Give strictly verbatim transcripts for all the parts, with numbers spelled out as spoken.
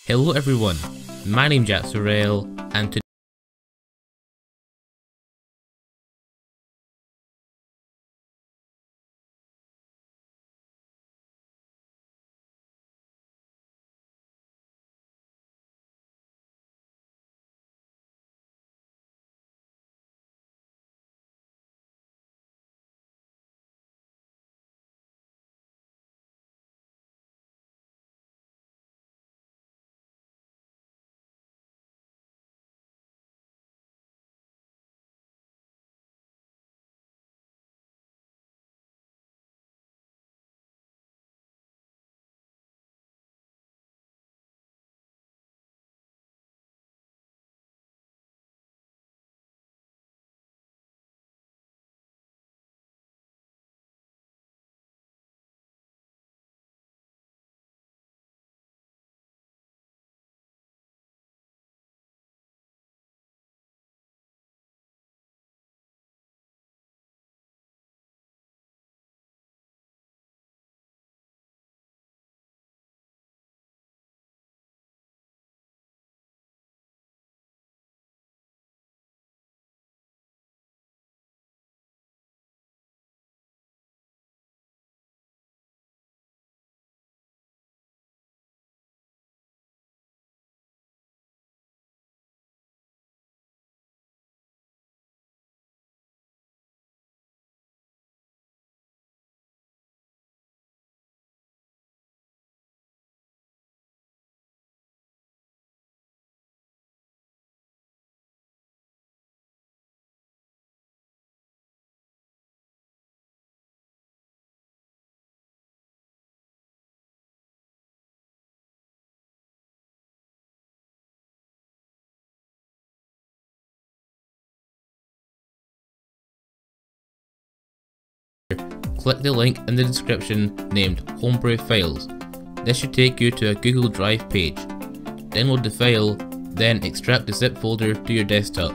Hello everyone, my name's Sorrell, and today click the link in the description named Homebrew Files. This should take you to a Google Drive page. Download the file, then extract the zip folder to your desktop.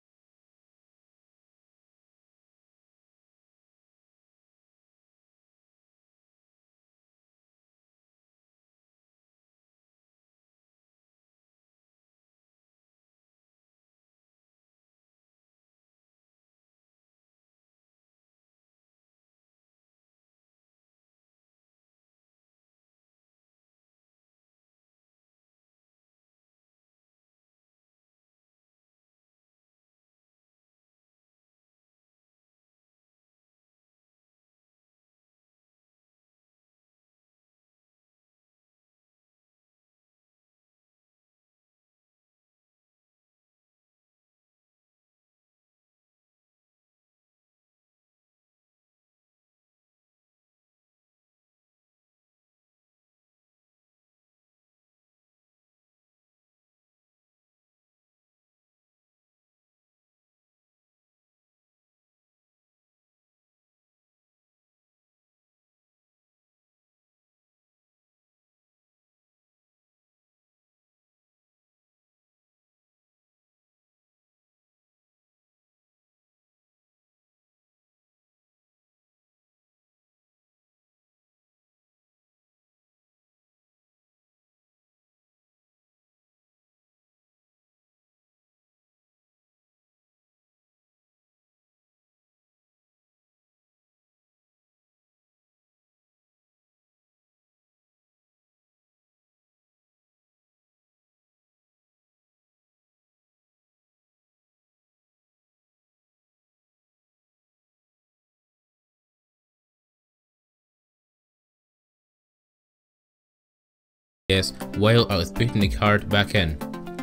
Yes, while I was putting the card back in.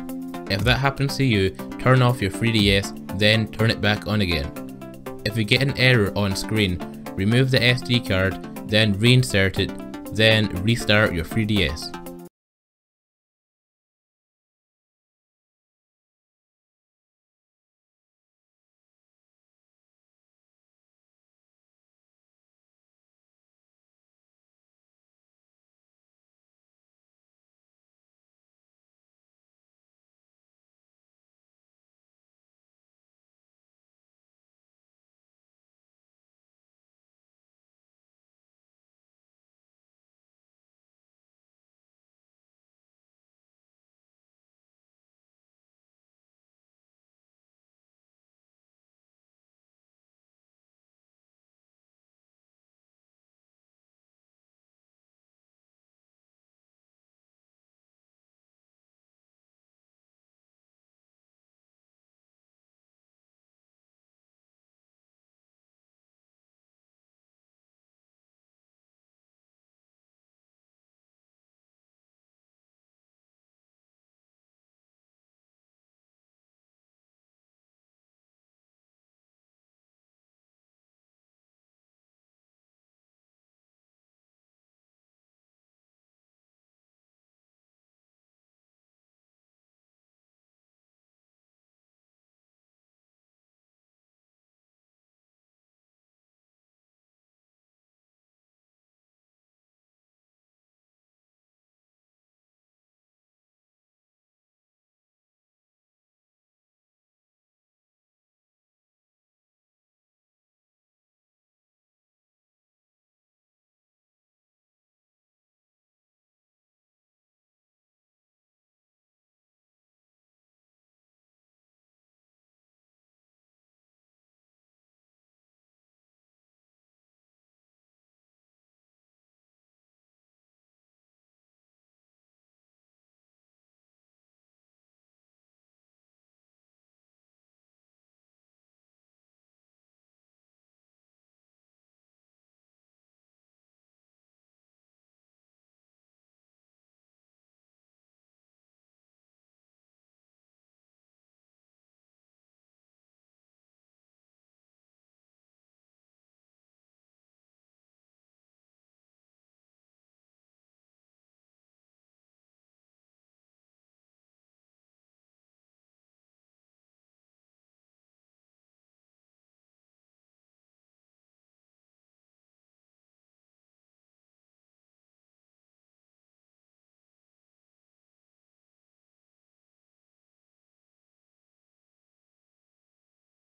If that happens to you, turn off your three D S, then turn it back on again. If you get an error on screen, remove the S D card, then reinsert it, then restart your three D S.